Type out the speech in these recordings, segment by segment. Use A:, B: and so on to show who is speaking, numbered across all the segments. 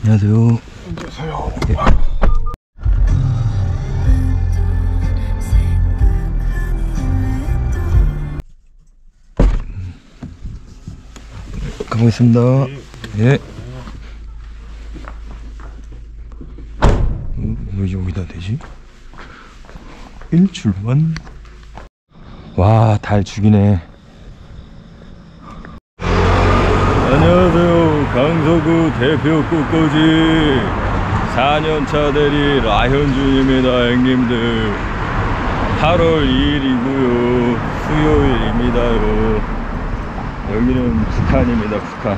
A: 안녕하세요.
B: 안녕하세요.
A: 예. 가보겠습니다. 예. 왜 여기다 대지? 일출만. 와, 달 죽이네. 안녕하세요. 강서구 대표 꽃꽂이 4년차 대리 라현준입니다. 형님들, 8월 2일이고요 수요일입니다요. 여기는 북한입니다. 북한.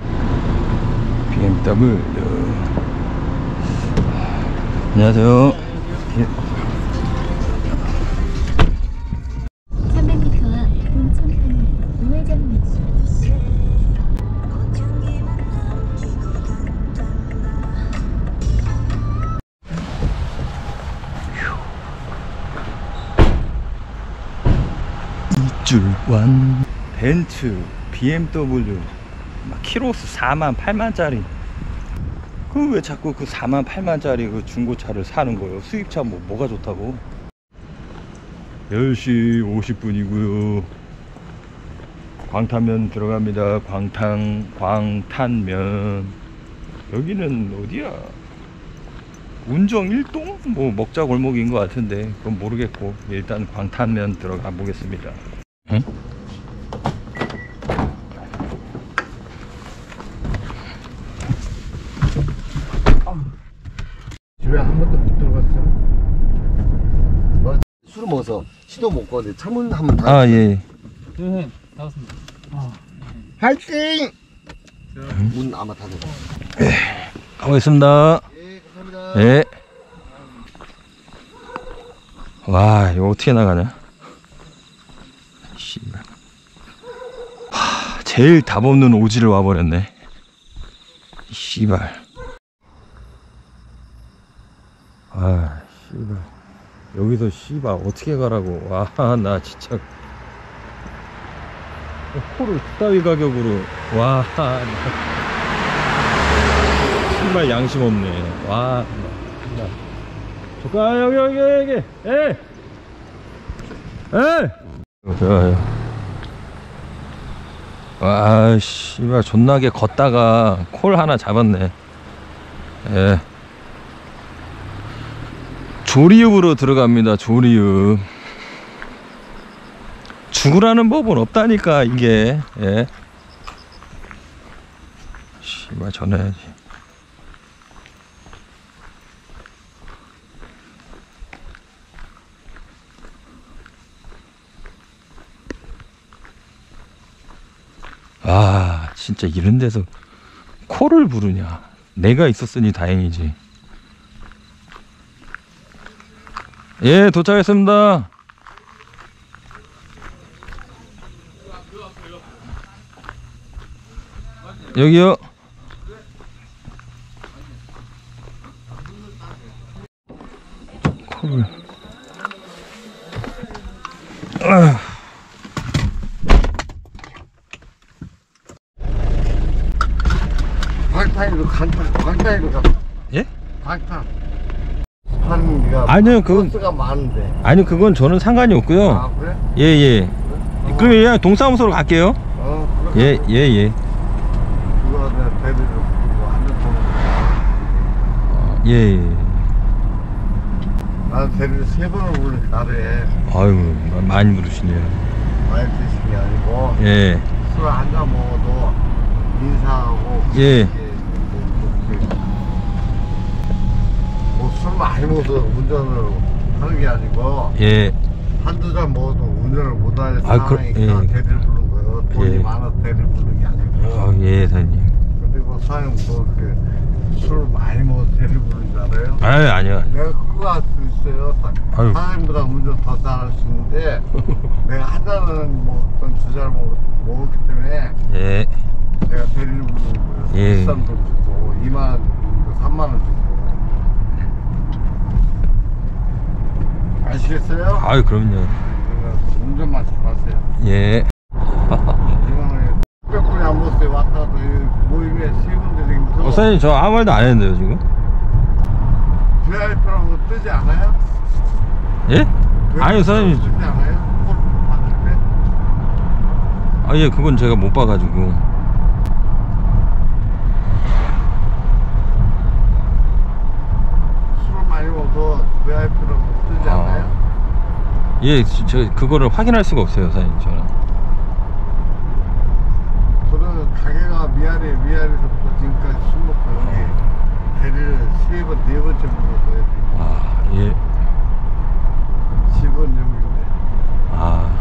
A: BMW. 안녕하세요. 예.
C: 300m 앞 동천편 우회전입니다.
A: 이줄완. 벤츠, BMW 막 키로수 4만 8만짜리. 그 왜 자꾸 그 4만 8만짜리 그 중고차를 사는 거예요? 수입차 뭐가 좋다고? 10시 50분이고요 광탄면 들어갑니다. 광탄면. 여기는 어디야? 운정 1동? 뭐 먹자 골목인 것 같은데 그건 모르겠고, 일단 광탄면 들어가 보겠습니다. 응?
B: 집에 한 번도 못 들어갔어. 뭐 술을 먹어서 시도 못 거는데 창문 한번 닫아.
A: 아, 예.
D: 네, 나왔습니다.
B: 화이팅! 문 아마 닫아.
A: 가보겠습니다.
B: 예, 감사합니다.
A: 예. 와, 이거 어떻게 나가냐? 씨발. 하, 제일 답 없는 오지를 와버렸네. 씨발. 아, 씨발. 여기서 씨발 어떻게 가라고. 와, 나 진짜. 코를 그따위 가격으로. 와, 정말 양심 없네. 와, 아, 여기. 에! 좋아요. 와, 씨발 존나게 걷다가 콜 하나 잡았네. 예. 조리읍으로 들어갑니다. 조리읍. 죽으라는 법은 없다니까 이게. 예. 씨발 전해야지. 아, 진짜 이런 데서 콜을 부르냐. 내가 있었으니 다행이지. 예, 도착했습니다. 여기요. 콜을.
B: 광탄으로 광탄으로 가.
A: 예?
B: 광탄. 하는 데가
A: 아니요, 그건
B: 버스가 많은데.
A: 아니, 그건 저는 상관이 없고요.
B: 아, 그래?
A: 예. 그럼 그냥 동사무소로 갈게요.
B: 그래.
A: 예.
B: 그거 내가 데리러 그거 한번
A: 예.
B: 나는 데리러 3번을 부르는 나래.
A: 아유, 많이 부르시네요.
B: 많이 드시는 게 아니고.
A: 예.
B: 술 한잔 먹어도 인사하고.
A: 예.
B: 술 많이 먹어서 운전을 하는 게 아니고.
A: 예.
B: 한두 잔 먹어도 운전을 못하는
A: 아,
B: 상황이니까
A: 예.
B: 데리러 부르는 거예요. 돈이
A: 예.
B: 많아서 데리러 부르는 게 아니고.
A: 아, 예, 사장님.
B: 그리고 사장님 술 많이 먹어서 데리러 부르는 줄 알아요?
A: 아유, 아니요.
B: 내가 그거 할 수 있어요.
A: 아유.
B: 사장님보다 운전 더 잘할 수 있는데 내가 한 잔은 먹었던 두 잔을 먹었기 때문에
A: 예.
B: 내가 데리러 부르는 거예요.
A: 예.
B: 비싼 돈 주고 2만 3만 원 주고. 아시겠어요?
A: 아유, 그럼요.
B: 운전만 잘하세요.
A: 예.
B: 이번에 600분이 안 먹었어요. 왔다 갔다 모임에 세 군데 되게 무서워.
A: 사장님 저 아무 말도 안 했는데요 지금?
B: VIP라고 뜨지 않아요?
A: 예? 아니요 사장님.
B: 뜨지 않아요? 콜 받을 때?
A: 아 예 그건 제가 못 봐가지고.
B: 술을 많이 먹어서 VIP라고 뜨지 않아요?
A: 예, 저 그거를 확인할 수가 없어요 사장님 저는.
B: 저는 가게가 미아리서부터 지금까지 술 먹고 여기 대리를 3번, 4번째 먹어서
A: 아 예.
B: 집은 여기인데.
A: 아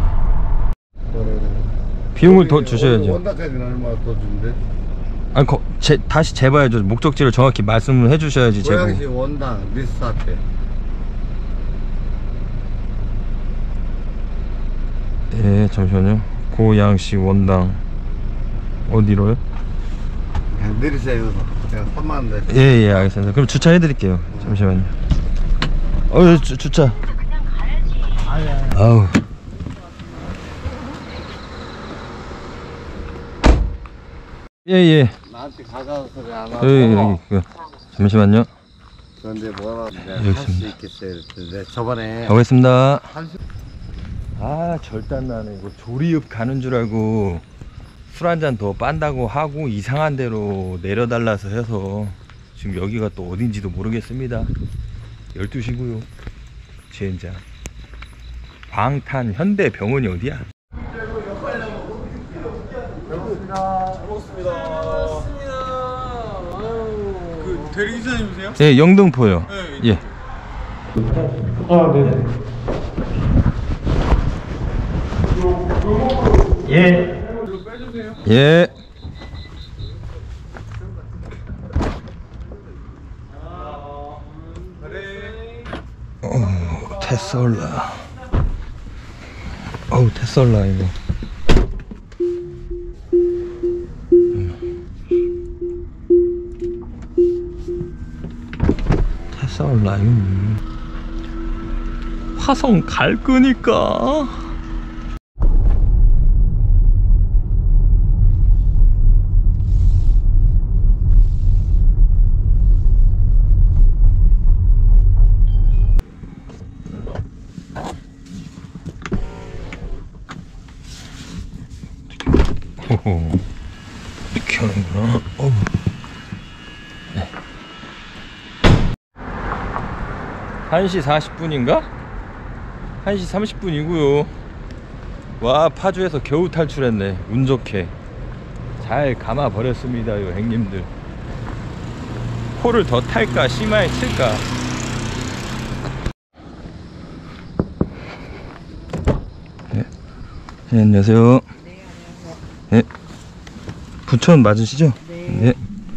A: 비용을 더 주셔야죠.
B: 원단까지는 얼마 더 준대?
A: 아니 다시 재봐야죠. 목적지를 정확히 말씀을 해주셔야지 재고.
B: 고양시 원당 리스타트.
A: 예 잠시만요. 고양시 원당 어디로요?
B: 그냥 내리세요. 여기서. 제가 3만원 내.
A: 예예 알겠습니다. 그럼 주차해 드릴게요. 잠시만요. 주차. 아우. 예예.
B: 나한테 가져와서 소리 안 하고.
A: 여기 잠시만요.
B: 그런데 뭐라
A: 여기
B: 할수
A: 있습니다.
B: 있겠어요. 그랬더니 저번에
A: 가보겠습니다.
B: 한시
A: 아 절단 나네. 이거 조리읍 가는 줄 알고 술 한 잔 더 빤다고 하고 이상한 데로 내려달라서 해서 지금 여기가 또 어딘지도 모르겠습니다. 12시고요 젠장. 광탄 현대병원이 어디야?
D: 그 대리기사님이세요?
A: 예 영등포요.
D: 네.
A: 예. 예.
D: 이거 빼주세요.
A: 예. 테슬라. 어우 테슬라 이거. 테슬라 이거. 화성 갈 거니까. 호호. 이렇게 하는구나. 어우. 네. 1시 40분인가? 1시 30분이고요. 와 파주에서 겨우 탈출했네. 운 좋게 잘 감아 버렸습니다. 요 행님들 코를 더 탈까 심하게 칠까. 네. 네 안녕하세요. 네. 부천 맞으시죠? 네.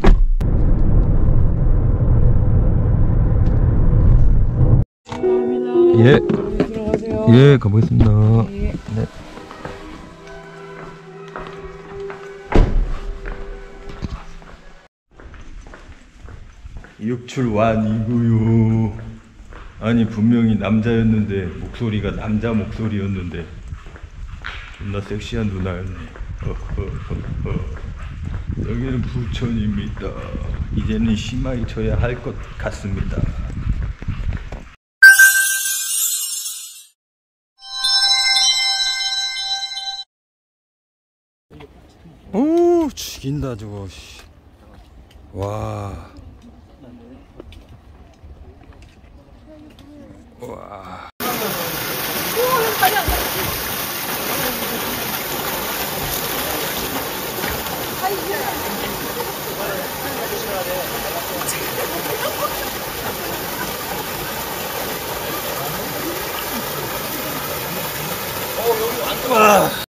A: 예. 예, 가보겠습니다. 네. 육출완이고요. 아니 분명히 남자였는데 목소리가 남자 목소리였는데 존나 섹시한 누나였네. 여기는 부천입니다. 이제는 심하게 쳐야 할 것 같습니다. 오 죽인다 저거. 와. 와. 와.